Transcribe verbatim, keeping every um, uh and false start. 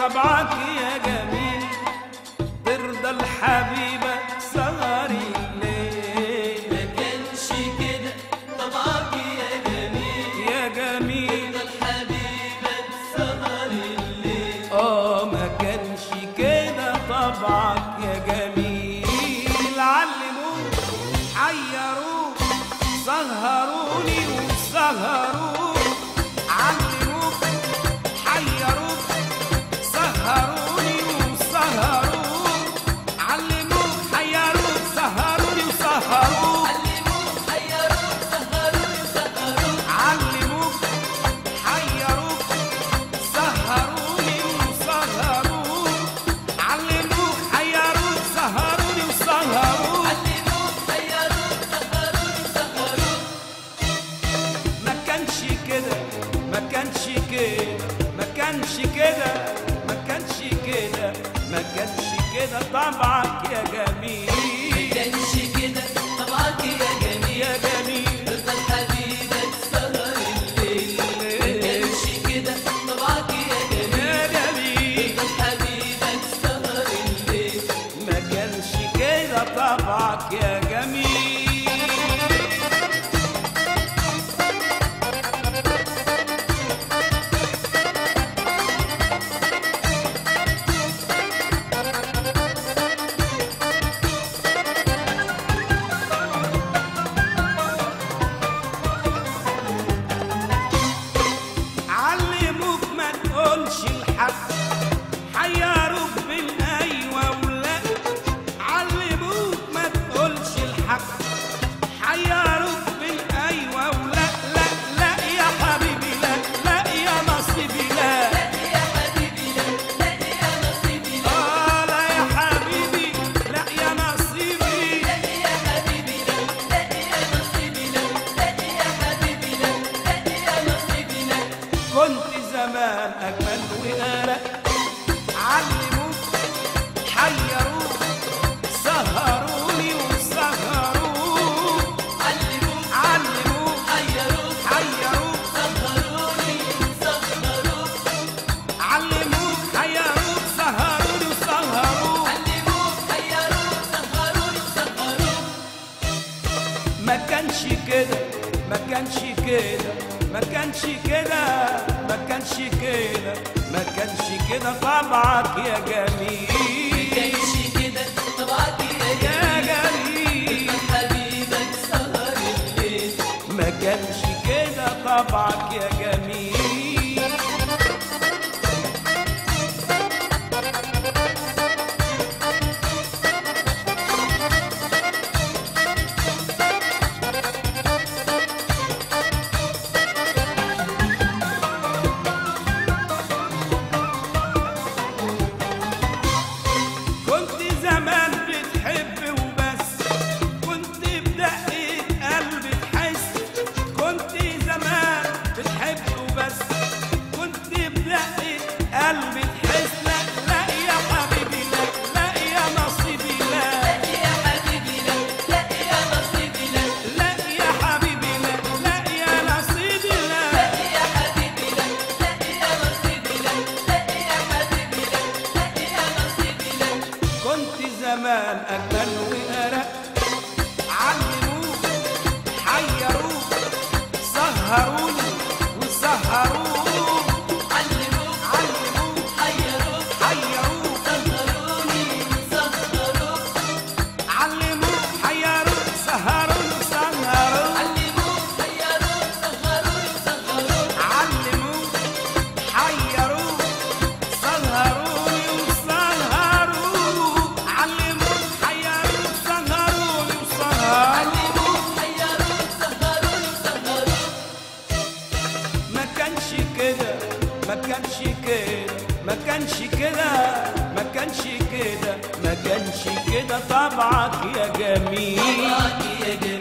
طبعك يا جميل، ترضى الحبيبة سهري الليل. ما كانش كده طبعك يا جميل، يا جميل ترضى الحبيبة سهري الليل. اه ما كانش كده طبعك يا جميل. علموك حيروك سهروني وسهروك، علموك حيروك سهروني وسهروك، علموك حيروك سهروني وسهروك، علموك حيروك سهروني وسهروك، علموك حيروك سهروني وسهروك، علموك حيروك سهروني وسهروك. علموك حيروك سهروني وسهروك. ما كانش كده ما كانش كده ما كانش كده ما كانش كده ما كانش كده طبعك يا ما جميل. كانش كده طبعك يا جميل، يا جميل ترضى الحبيبة سهر الليل. ما كانش كده طبعك يا جميل، يا جميل ترضى الحبيبة سهر الليل. ما كانش كده طبعك يا جميل. علموك ما تقولش الحق، حيروك بالايوه ولا، علموك ما تقولش الحق، حيروك بالايوه ولا. لا لا يا حبيبي لا لا يا نصيبي لا. يا حبيبي لا لا يا نصيبي لا، آه لا يا حبيبي لا يا نصيبي. يا حبيبي لا لا يا نصيبي لا، يا حبيبي لا لا يا نصيبي لا. كنت زمان أجمل وأرق، علموك حيروك سهروني وسهروك، علموك علموك حيروك حيروك سهروني وسهروك، علموك حيروك سهروني وسهروك. علموك حيروك سهروني وسهروك. ما كانش كده ما كانش كده ما كانش كده ما كانش كده ما كانش كده طبعك يا ما جميل. كانش كده طبعك يا يا جميل، جميل حبيبك سهر الليل. ما كانش كده طبعك يا جميل. كنت زمان بتحب وبس، كنت بدقة قلب تحس، كنت زمان بتحب وبس، كنت بدقة قلب تحس. لا لا يا حبيبي لا لا يا نصيبي لا. يا حبيبي لا لا يا نصيبي لا، لا يا حبيبي لا لا يا نصيبي لا. يا حبيبي لا لا يا نصيبي لا، يا حبيبي لا لا يا نصيبي لا. كنت زمان أجمل وأرق، علموك حيروك سهروني وسهروك، علموك علموك حيروك حيروك سهروني وسهروك، علموك حيروك سهروني وسهروك، علموك حيروك سهروني وسهروك، علموك حيروك سهروني وسهروك، علموك حيروك سهروني وسهروك. علموك حيروك سهروني وسهروك. ما كانش كده ما كانش كده ما كانش كده ما كانش كده ما كانش كده طبعك يا جميل. طبعك يا جميل،